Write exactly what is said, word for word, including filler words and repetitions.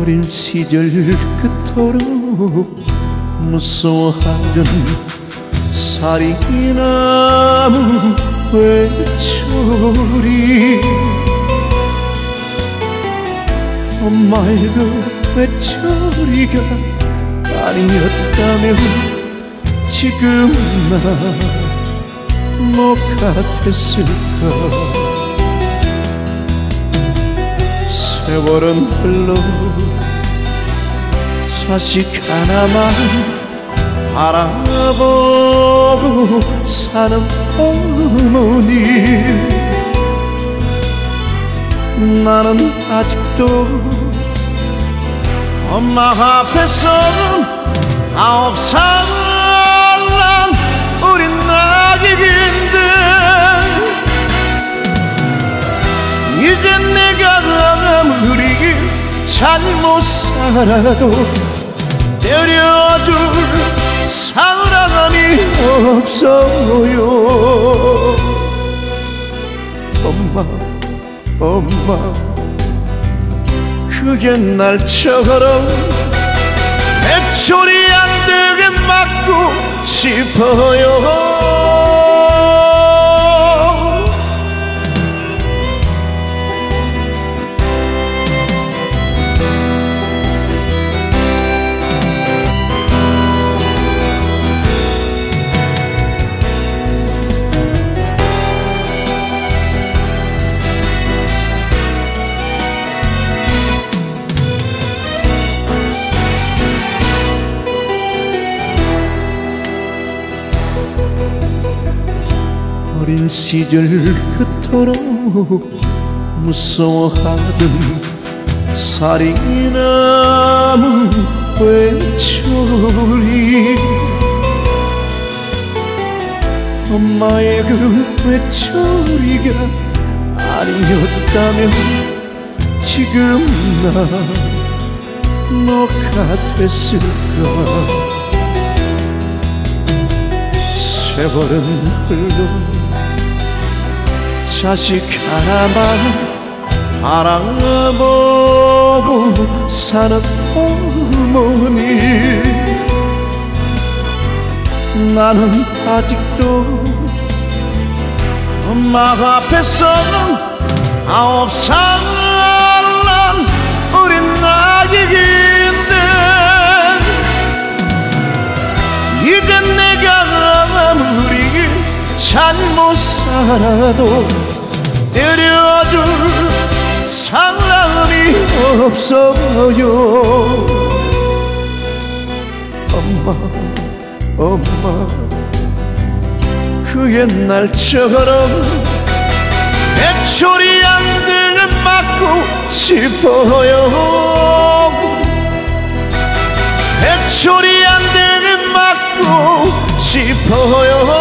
어린 시절 그토록 무서워하던 사리나무 외톨이 엄마의 그 외톨이가 아니었다면 지금 나 뭐가 됐을까. 세월은 흘러 자식 하나만 바라보고 사는 어머니, 나는 아직도 엄마 앞에서 아홉 살 난 어린 아기인데 이제 내가 아무리 잘못 살아도 때려줄 사람이 없어요. 엄마 엄마 그 옛날처럼 애초리 안 되게 맞고 싶어요. 어린 시절 그토록 무서워하던 사리나무 외톨이 엄마의 그 외톨이가 아니었다면 지금 나 뭐가 됐을까. 세월은 흘러 자식 하나만 바라보고 사는 어머니, 나는 아직도 엄마 앞에서 아홉 살 난 어린 아기인데 이제 내가 아무리 잘못 살아도 때려줄 사람이 없어요. 엄마 엄마 그 옛날처럼 애초리 안 되게 맞고 싶어요. 애초리 안 되게 맞고 싶어요.